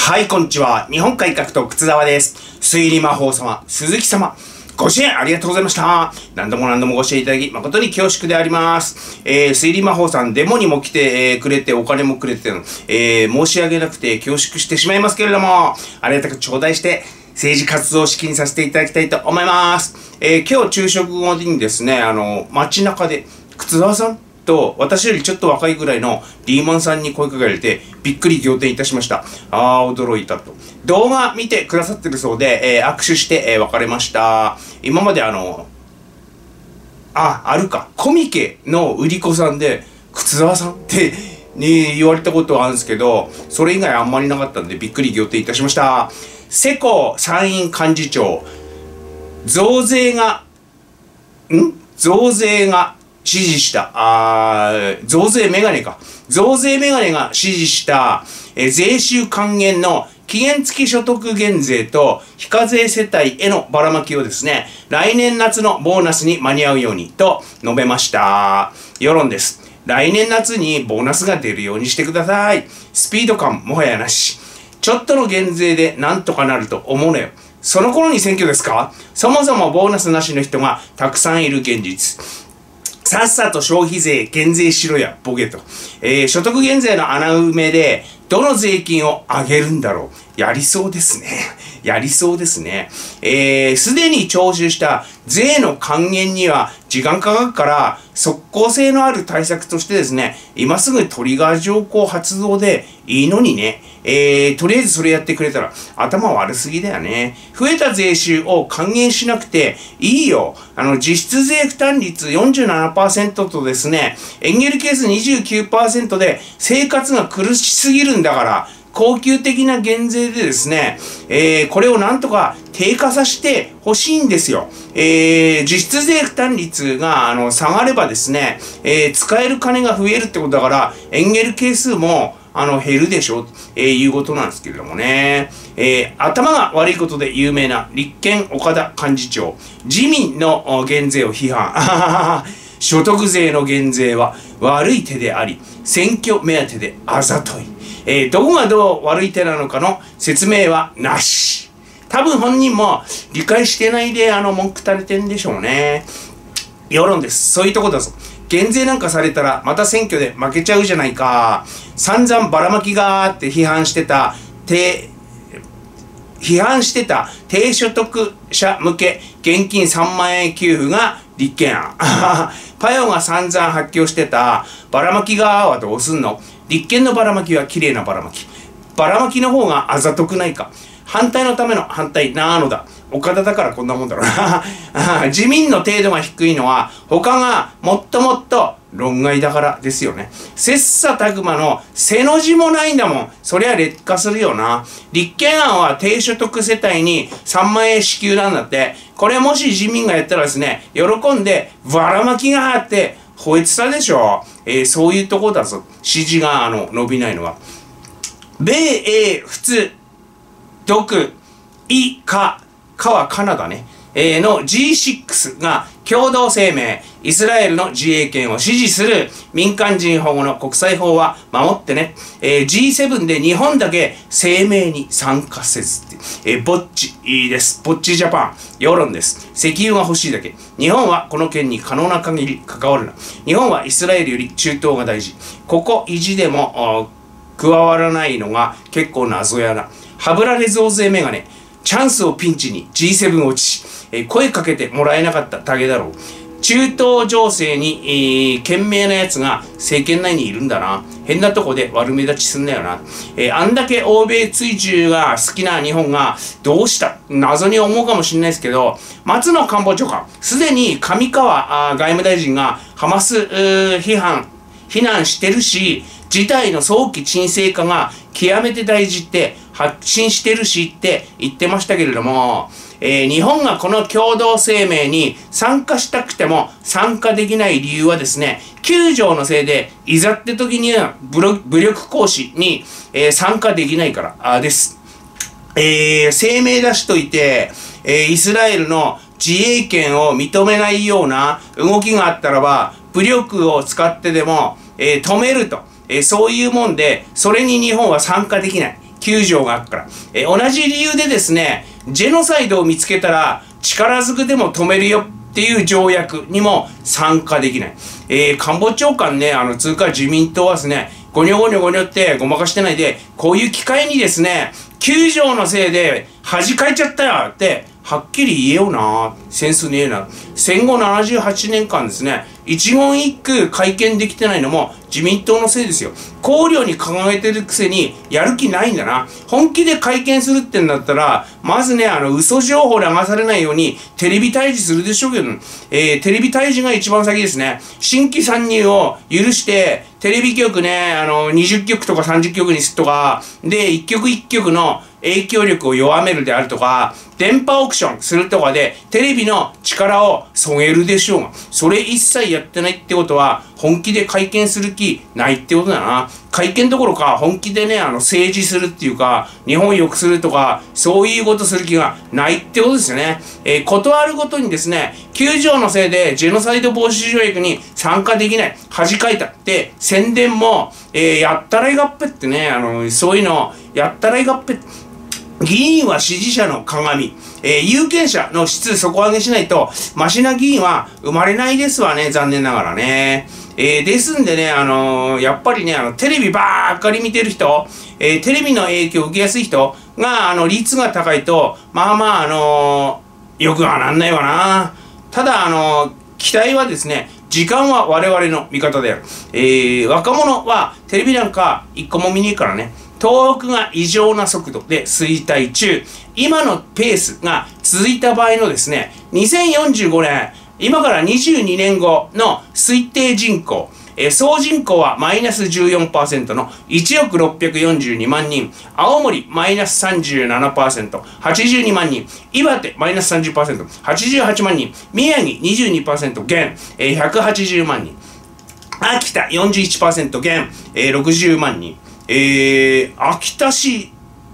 はい、こんにちは。日本改革と靴沢です。推理魔法様、鈴木様、ご支援ありがとうございました。何度もご支援いただき、誠に恐縮であります。推理魔法さん、デモにも来て、くれて、お金もくれて、申し訳なくて恐縮してしまいますけれども、ありがたく頂戴して、政治活動を資金させていただきたいと思います。今日昼食後にですね、街中で、靴沢さんと私よりちょっと若いぐらいのリーマンさんに声かけられてびっくり仰天いたしました。驚いたと。動画見てくださってるそうで、握手して、別れました。今まであるか。コミケの売り子さんで、靴沢さんって言われたことはあるんですけど、それ以外あんまりなかったんでびっくり仰天いたしました。世耕参院幹事長、増税が支持した、増税メガネが支持した、税収還元の期限付き所得減税と非課税世帯へのばらまきをですね、来年夏のボーナスに間に合うようにと述べました。世論です。来年夏にボーナスが出るようにしてください。スピード感もはやなし。ちょっとの減税でなんとかなると思うのよ。その頃に選挙ですか？そもそもボーナスなしの人がたくさんいる現実。さっさと消費税減税しろや、ボケと。所得減税の穴埋めで、どの税金を上げるんだろう。やりそうですね。すでに徴収した税の還元には時間かかるから、即効性のある対策としてですね、今すぐトリガー条項発動でいいのにね、とりあえずそれやってくれたら頭悪すぎだよね。増えた税収を還元しなくていいよ。実質税負担率 47% とですね、エンゲル係数 29% で生活が苦しすぎるんだから、恒久的な減税でですね、これをなんとか低下させてほしいんですよ。実質税負担率が下がればですね、使える金が増えるってことだから、エンゲル係数も減るでしょ、いうことなんですけれどもね。頭が悪いことで有名な立憲岡田幹事長、自民の減税を批判。所得税の減税は悪い手であり、選挙目当てであざとい。どこがどう悪い手なのかの説明はなし。多分本人も理解してないで文句垂れてんでしょうね。世論です。そういうとこだぞ。減税なんかされたらまた選挙で負けちゃうじゃないか。散々ばらまきがーって批判してた低所得者向け現金3万円給付が立憲案。パヨが散々発狂してたばらまきがーはどうすんの？立憲のばらまきは綺麗なばらまき。ばらまきの方があざとくないか。反対のための反対なのだ。岡田だからこんなもんだろうな。自民の程度が低いのは他がもっともっと論外だからですよね。切磋琢磨の背の字もないんだもん。そりゃ劣化するよな。立憲案は低所得世帯に3万円支給なんだって。これもし自民がやったらですね、喜んでばらまきがあって吠えてたでしょ。そういうとこだぞ。支持が伸びないのは。米英仏独イカはカナダね。の G6 が共同声明、イスラエルの自衛権を支持する民間人保護の国際法は守ってね。G7 で日本だけ声明に参加せずって、ぼっちです。ぼっちジャパン。世論です。石油が欲しいだけ。日本はこの件に可能な限り関わるな。日本はイスラエルより中東が大事。ここ意地でも加わらないのが結構謎やな。はぶられ増税メガネ。チャンスをピンチに G7 落ち。声かけてもらえなかっただけだろう。中東情勢に、懸命なやつが政権内にいるんだな。変なとこで悪目立ちすんだよな。あんだけ欧米追従が好きな日本がどうした謎に思うかもしれないですけど、松野官房長官、すでに上川外務大臣がハマス非難してるし、事態の早期沈静化が極めて大事って発信してるしって言ってましたけれども、日本がこの共同声明に参加したくても参加できない理由はですね、9条のせいでいざって時には武力行使に、参加できないからです。声明出しといて、イスラエルの自衛権を認めないような動きがあったらば、武力を使ってでも、止めると。そういうもんで、それに日本は参加できない。 9条があるから。同じ理由でですね、ジェノサイドを見つけたら力ずくでも止めるよっていう条約にも参加できない。官房長官ね、通過自民党はですね、ゴニョゴニョゴニョってごまかしてないで、こういう機会にですね、9条のせいで恥かいちゃったよって、はっきり言えよな。センスねえな。戦後78年間ですね、一言一句会見できてないのも自民党のせいですよ。綱領に掲げてるくせにやる気ないんだな。本気で会見するってんだったら、まずね、嘘情報流されないようにテレビ対峙するでしょうけど、テレビ対峙が一番先ですね。新規参入を許して、テレビ局ね、20局とか30局にするとか、で、1局1局の影響力を弱めるであるとか、電波オークションするとかで、テレビの力をそげるでしょうが、それ一切やってないってことは、本気で会見する気ないってことだな。会見どころか、本気でね、政治するっていうか、日本良くするとか、そういうことする気がないってことですよね。断るごとにですね、9条のせいで、ジェノサイド防止条約に参加できない、恥かいたって、宣伝も、やったらいがっぺってね、そういうのを、やったらいがっぺ。議員は支持者の鏡。有権者の質底上げしないと、マシな議員は生まれないですわね、残念ながらね。ですんでね、やっぱりね、テレビばっかり見てる人、テレビの影響を受けやすい人が、率が高いと、まあまあ、よくはなんないわな。ただ、期待はですね、時間は我々の味方である。若者はテレビなんか一個も見ねえからね。東北が異常な速度で衰退中、今のペースが続いた場合のですね、2045年、今から22年後の推定人口、総人口はマイナス 14% の1億642万人、青森マイナス 37%、82万人、岩手マイナス 30%、88万人、宮城 22% 減、180万人、秋田 41% 減、60万人、秋田市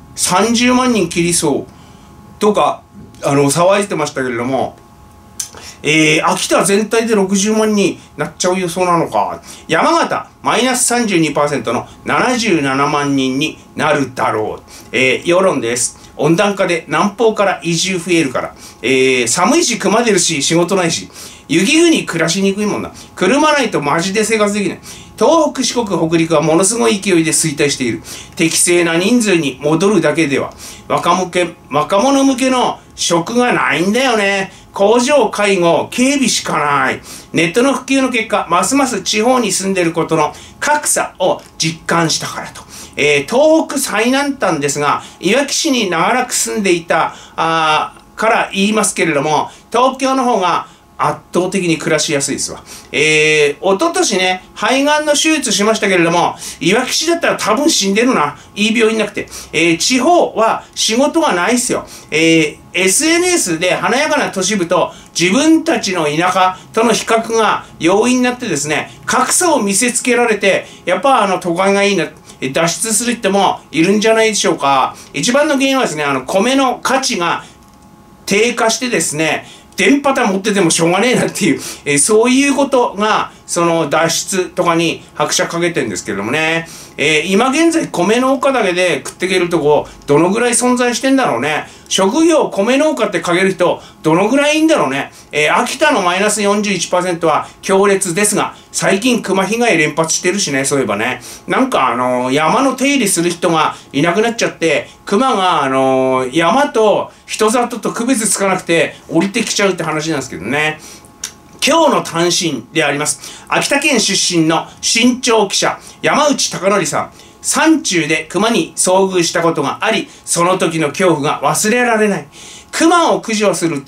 30万人切りそうとか騒いでましたけれども、秋田全体で60万人なっちゃう予想なのか。山形マイナス 32% の77万人になるだろう。世論です。温暖化で南方から移住増えるから、寒いし熊出るし仕事ないし、雪国暮らしにくいもんな。車ないとマジで生活できない。東北、四国、北陸はものすごい勢いで衰退している。適正な人数に戻るだけでは、若者向けの職がないんだよね。工場、介護、警備しかない。ネットの普及の結果、ますます地方に住んでいることの格差を実感したからと。東北最南端ですが、いわき市に長らく住んでいたから言いますけれども、東京の方が圧倒的に暮らしやすいですわ。一昨年ね、肺がんの手術しましたけれども、いわき市だったら多分死んでるな。いい病院なくて。地方は仕事がないっすよ。SNS で華やかな都市部と自分たちの田舎との比較が要因になってですね、格差を見せつけられて、やっぱ都会がいいな。脱出する人もいるんじゃないでしょうか。一番の原因はですね、米の価値が低下してですね、電波帯持っててもしょうがねえなっていう、そういうことが、その脱出とかに拍車かけてるんですけれどもね。今現在米農家だけで食っていけるとこ、どのぐらい存在してんだろうね。職業米農家って書ける人、どのぐらいいいんだろうね。秋田のマイナス 41% は強烈ですが、最近熊被害連発してるしね、そういえばね。なんか山の手入れする人がいなくなっちゃって、熊が山と人里と区別つかなくて降りてきちゃうって話なんですけどね。今日の単身であります。秋田県出身の新潮記者、山内貴則さん。山中で熊に遭遇したことがあり、その時の恐怖が忘れられない。熊を駆除する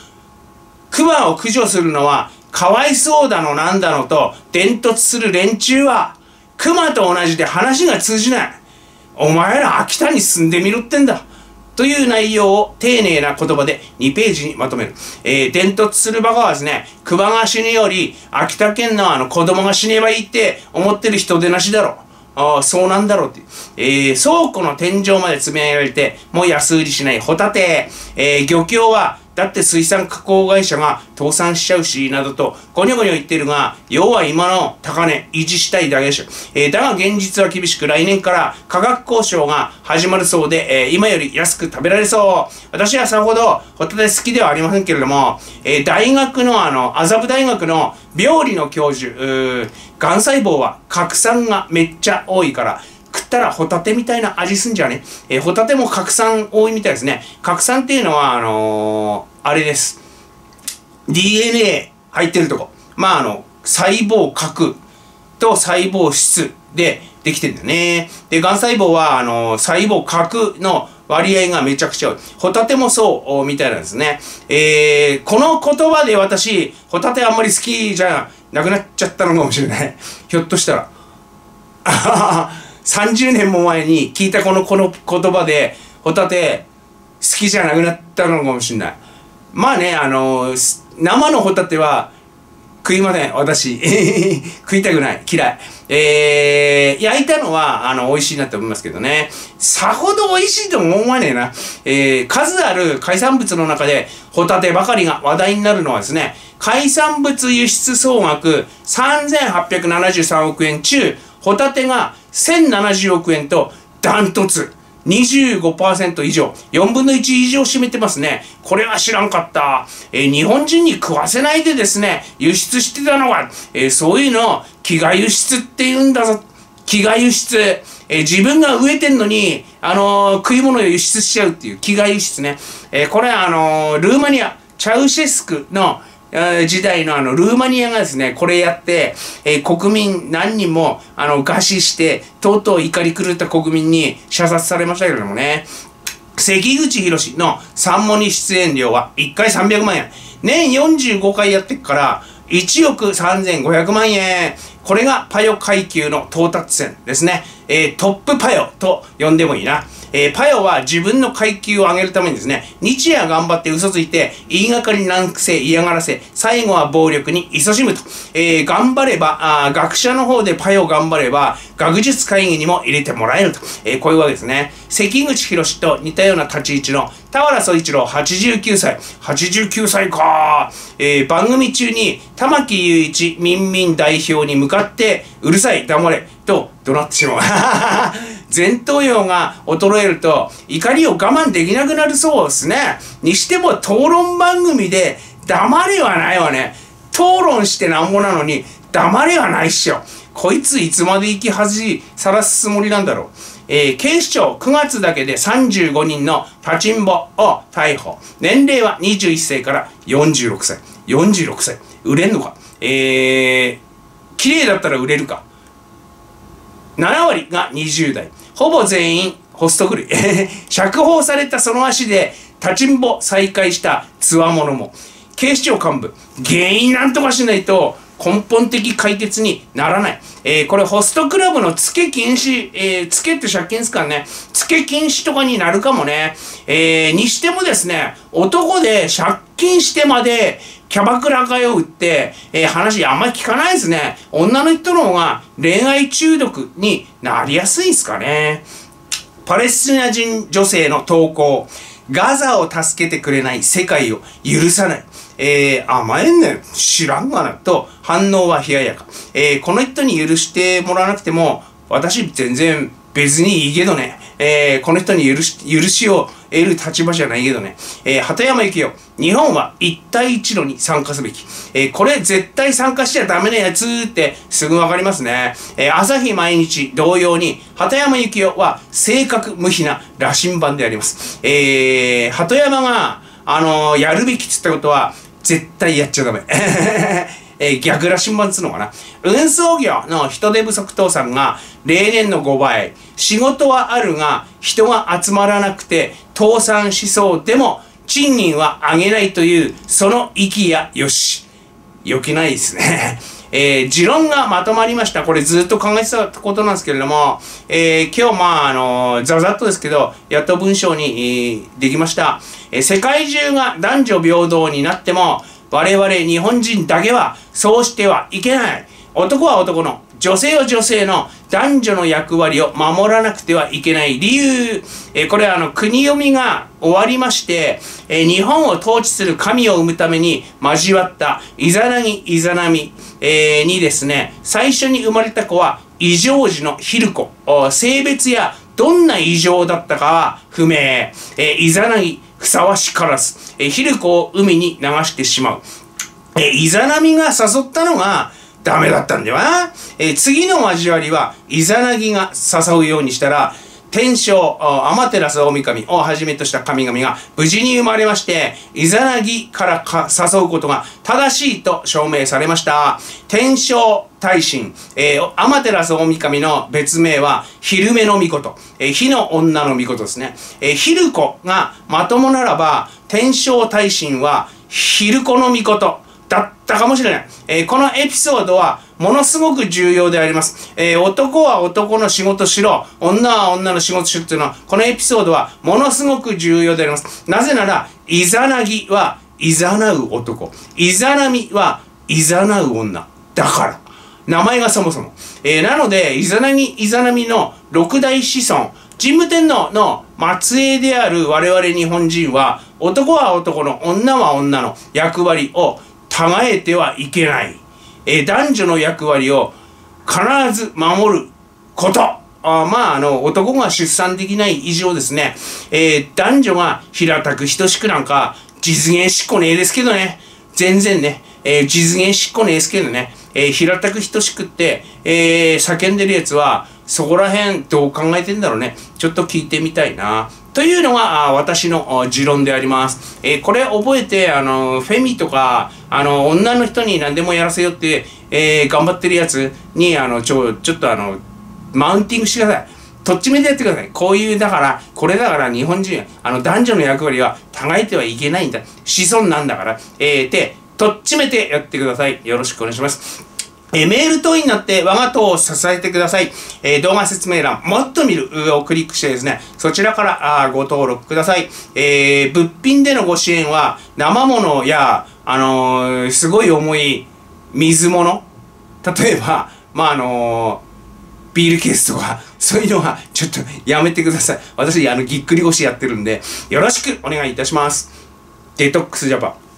のは、かわいそうだのなんだのと伝突する連中は、熊と同じで話が通じない。お前ら秋田に住んでみろってんだ。という内容を丁寧な言葉で2ページにまとめる。伝突するバカはですね、熊が死ぬより秋田県の子供が死ねばいいって思ってる人でなしだろう。そうなんだろうっていう。倉庫の天井まで詰められて、もう安売りしないホタテ。漁協はだって水産加工会社が倒産しちゃうし、などとゴニョゴニョ言ってるが、要は今の高値維持したいだけでしょ。だが現実は厳しく、来年から価格交渉が始まるそうで、今より安く食べられそう。私はさほどホタテ好きではありませんけれども、大学の麻布大学の病理の教授、がん細胞は核酸がめっちゃ多いから、食ったらホタテみたいな味すんじゃね。ホタテも核酸多いみたいですね。核酸っていうのは、あれです。DNA 入ってるとこ。細胞核と細胞質でできてんだよね。で、がん細胞は、細胞核の割合がめちゃくちゃ多い。ホタテもそうみたいなんですね。この言葉で私、ホタテあんまり好きじゃなくなっちゃったのかもしれない。ひょっとしたら。30年も前に聞いたこの言葉で、ホタテ好きじゃなくなったのかもしれない。まあね、生のホタテは食いません、私。食いたくない、嫌い。焼いたのは、美味しいなと思いますけどね。さほど美味しいとも思わねえな。数ある海産物の中で、ホタテばかりが話題になるのはですね、海産物輸出総額3873億円中、ホタテが1070億円とダントツ。25% 以上、4分の1以上占めてますね。これは知らんかった。日本人に食わせないでですね、輸出してたのが、そういうのを飢餓輸出って言うんだぞ。飢餓輸出。自分が飢えてんのに、食い物を輸出しちゃうっていう飢餓輸出ね。これはルーマニア、チャウシェスクの時代のルーマニアがですね、これやって、国民何人も餓死して、とうとう怒り狂った国民に射殺されましたけれどもね。関口宏のサンモニ出演料は1回300万円。年45回やってっから、1億3500万円。これがパヨ階級の到達線ですね。トップパヨと呼んでもいいな。パヨは自分の階級を上げるためにですね、日夜頑張って嘘ついて、言いがかり難癖嫌がらせ、最後は暴力に勤しむと。頑張れば、学者の方でパヨ頑張れば、学術会議にも入れてもらえると。こういうわけですね。関口宏と似たような立ち位置の田原総一郎89歳。89歳か。番組中に玉木雄一民民代表に向かって、うるさい、黙れ、と怒鳴ってしまう。前頭葉が衰えると怒りを我慢できなくなるそうですね。にしても討論番組で黙れはないわね。討論してなんぼなのに黙れはないっしょ。こいついつまで生き恥さらすつもりなんだろう。警視庁9月だけで35人の立ちんぼを逮捕。年齢は21歳から46歳。46歳。売れんのか。綺麗だったら売れるか。7割が20代。ほぼ全員ホスト狂い。釈放されたその足で立ちんぼ再開したつわものも。警視庁幹部。原因なんとかしないと根本的解決にならない。これホストクラブの付け禁止、付けって借金ですからね。付け禁止とかになるかもね。にしてもですね、男で借金してまでキャバクラ通うって、話あんまり聞かないですね。女の人の方が恋愛中毒になりやすいですかね。パレスチナ人女性の投稿。ガザを助けてくれない世界を許さない。甘えんねん。知らんがな。と反応は冷ややか。この人に許してもらわなくても、私全然別にいいけどね。この人に許しを得る立場じゃないけどね。鳩山幸夫。日本は一帯一路に参加すべき。これ絶対参加しちゃダメなやつってすぐわかりますね。朝日毎日同様に、鳩山幸夫は正確無比な羅針盤であります。鳩山が、やるべきっつったことは、絶対やっちゃダメ。逆羅針盤っつうのかな。運送業の人手不足倒産が例年の5倍。仕事はあるが人が集まらなくて倒産しそうでも賃金は上げないというその意やよし。良くないですね。持論がまとまりました。これずっと考えてたことなんですけれども、今日ざざっとですけど、やっと文章に、できました。世界中が男女平等になっても、我々日本人だけはそうしてはいけない。男は男の女性は女性の男女の役割を守らなくてはいけない理由。これは国読みが終わりまして、日本を統治する神を生むために交わったイザナギ、イザナミ、にですね、最初に生まれた子は異常児のヒルコ。性別やどんな異常だったかは不明。イザナギ、ふさわしからず。ヒルコを海に流してしまう。イザナミが誘ったのがダメだったんだよな。次の交わりは、イザナギが誘うようにしたら、天正、アマテラス大神をはじめとした神々が無事に生まれまして、イザナギから誘うことが正しいと証明されました。天正大神、アマテラス大神の別名は、昼目の御事、火の女の御事ですね。ヒルコがまともならば、天正大神は、ヒルコの御事だったかもしれない。このエピソードはものすごく重要であります。男は男の仕事しろ、女は女の仕事しろっていうのは、このエピソードはものすごく重要であります。なぜなら、イザナギはイザナう男、イザナミはイザナう女。だから。名前がそもそも。なので、イザナギ、イザナミの六代子孫、神武天皇の末裔である我々日本人は、男は男の、女は女の役割をたがえてはいけない。男女の役割を必ず守ること。男が出産できない以上ですね、男女が平たく等しくなんか実現しっこねえですけどね。全然ね、実現しっこねえですけどね。平たく等しくって、叫んでるやつは、そこら辺どう考えてんだろうね。ちょっと聞いてみたいな。というのが私の持論であります。これ覚えて、フェミとか、女の人に何でもやらせよって、頑張ってるやつに、ちょっとマウンティングしてください。とっちめでやってください。こういう、だから、これだから日本人、男女の役割はたがえてはいけないんだ。子孫なんだから。とっちめてやってください。よろしくお願いします。メール等になって我が党を支えてください。動画説明欄、もっと見るをクリックしてですね、そちらからご登録ください。物品でのご支援は、生物や、すごい重い水物、例えば、ビールケースとか、そういうのはちょっとやめてください。私、ぎっくり腰やってるんで、よろしくお願いいたします。デトックスジャパン。